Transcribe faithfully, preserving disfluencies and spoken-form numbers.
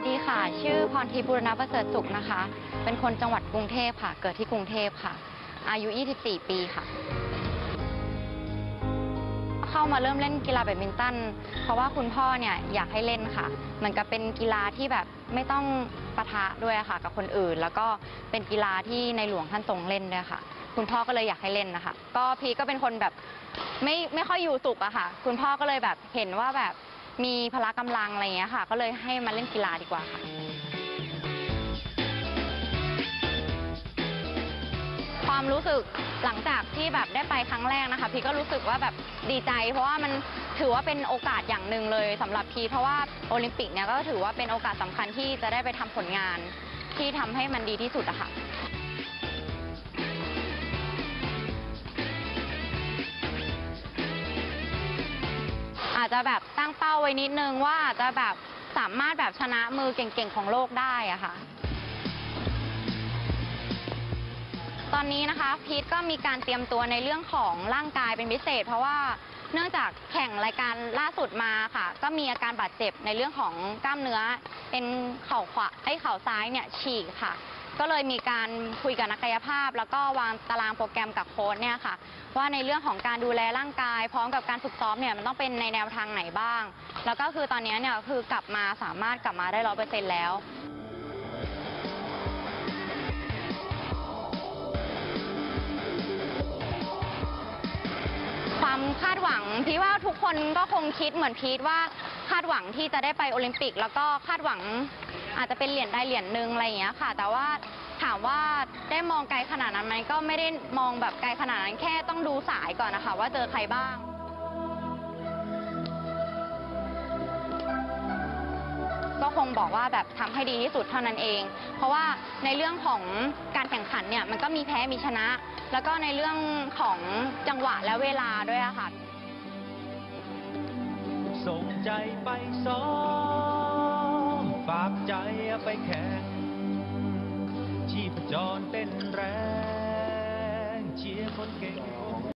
สดีค่ะชื่อพรทิพย์บุรณประเสริฐสุขนะคะเป็นคนจังหวัดกรุงเทพค่ะเกิดที่กรุงเทพค่ะอายุยี่สิบสี่ปีค่ะเข้ามาเริ่มเล่นกีฬาแบดมินตันเพราะว่าคุณพ่อเนี่ยอยากให้เล่นค่ะเหมือนกับเป็นกีฬาที่แบบไม่ต้องปะทะด้วยค่ะกับคนอื่นแล้วก็เป็นกีฬาที่ในหลวงท่านทรงเล่นด้วยค่ะคุณพ่อก็เลยอยากให้เล่นนะคะก็พีก็เป็นคนแบบไม่ไม่ค่อยอยู่สุขอะค่ะคุณพ่อก็เลยแบบเห็นว่าแบบมีพละกำลังอะไรอย่างเงี้ยค่ะก็เลยให้มาเล่นกีฬาดีกว่าค่ะความรู้สึกหลังจากที่แบบได้ไปครั้งแรกนะคะพี่ก็รู้สึกว่าแบบดีใจเพราะว่ามันถือว่าเป็นโอกาสอย่างหนึ่งเลยสำหรับพี่เพราะว่าโอลิมปิกเนี่ยก็ถือว่าเป็นโอกาสสำคัญที่จะได้ไปทำผลงานที่ทำให้มันดีที่สุดอะค่ะอาจจะแบบตั้งเป้าไว้นิดนึงว่าอาจจะแบบสามารถแบบชนะมือเก่งๆของโลกได้อะค่ะตอนนี้นะคะพีทก็มีการเตรียมตัวในเรื่องของร่างกายเป็นพิเศษเพราะว่าเนื่องจากแข่งรายการล่าสุดมาค่ะก็มีอาการบาดเจ็บในเรื่องของกล้ามเนื้อเป็นเข่าขวาไอ้เข่าซ้ายเนี่ยฉีกค่ะก็เลยมีการคุยกับนักกายภาพแล้วก็วางตารางโปรแกรมกับโค้ชเนี่ยค่ะว่าในเรื่องของการดูแลร่างกายพร้อมกับการฝึกซ้อมเนี่ยมันต้องเป็นในแนวทางไหนบ้างแล้วก็คือตอนนี้เนี่ยคือกลับมาสามารถกลับมาได้ร้อยเปอร์เซ็นต์แล้วความคาดหวังพี่ว่าทุกคนก็คงคิดเหมือนพีทว่าคาดหวังที่จะได้ไปโอลิมปิกแล้วก็คาดหวังอาจจะเป็นเหรียญใดเหรียญหนึ่งอะไรอย่างเงี้ยค่ะแต่ว่าถามว่าได้มองไกลขนาดนั้นไหมก็ไม่ได้มองแบบไกลขนาดนั้นแค่ต้องดูสายก่อนนะคะว่าเจอใครบ้างก็คงบอกว่าแบบทำให้ดีที่สุดเท่านั้นเองเพราะว่าในเรื่องของการแข่งขันเนี่ยมันก็มีแพ้มีชนะแล้วก็ในเรื่องของจังหวะและเวลาด้วยอะค่ะส่งใจไปซ้อมฝากใจไปแข่งชีพจรเต้นแรงเชียร์คนเก่ง